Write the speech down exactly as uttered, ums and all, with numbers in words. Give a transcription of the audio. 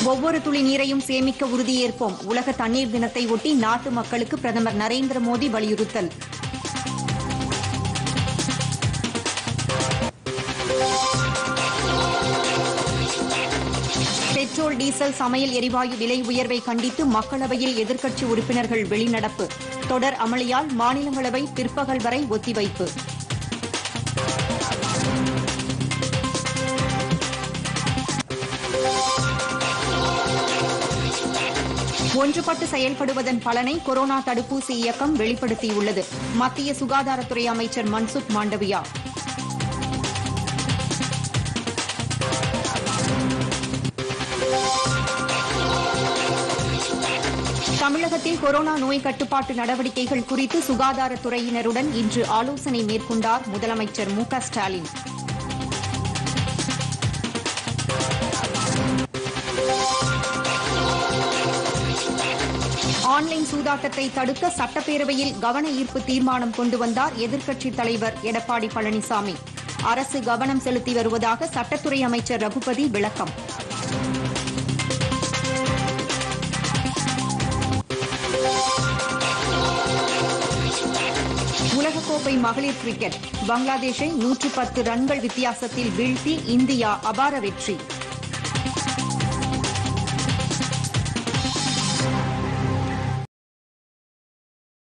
ஒவ்வொரு துளி நீரையும் சேமிக்க உறுதியேற்போம். உலக தண்ணீர் தினத்தை ஒட்டி நாட்டு மக்களுக்கு பிரதமர் நரேந்திர மோடி வலியுறுத்தல். பெட்ரோல், டீசல், சமையல் எரிவாயு விலை உயர்வை கண்டித்து மக்களவையில் எதிர்க்கட்சி உறுப்பினர்கள் வெளிநடப்பு. தொடர் அமளியால் மாநிலங்களவை பிற்பகல் வரை ஒத்திவைப்பு. ஒன்றுபட்டு செயல்படுவதன் பலனை கொரோனா தடுப்பூசி இயக்கம் வெளிப்படுத்தியுள்ளது. மத்திய சுகாதாரத்துறை அமைச்சர் மன்சுக் மாண்டவியா. தமிழகத்தில் கொரோனா நோய் கட்டுப்பாட்டு நடவடிக்கைகள் குறித்து சுகாதாரத்துறையினருடன் இன்று ஆலோசனை மேற்கொண்டார் முதலமைச்சர் மு க ஸ்டாலின். ஆன்லைன் சூதாட்டத்தை தடுக்க சட்டப்பேரவையில் கவன ஈர்ப்பு தீர்மானம் கொண்டு வந்தார் எதிர்க்கட்சித் தலைவர் எடப்பாடி பழனிசாமி. அரசு கவனம் செலுத்தி வருவதாக சட்டத்துறை அமைச்சர் ரகுபதி விளக்கம். உலகக்கோப்பை மகளிர் கிரிக்கெட் பங்களாதேஷை நூற்று பத்து ரன்கள் வித்தியாசத்தில் வீழ்த்தி இந்தியா அபார வெற்றி.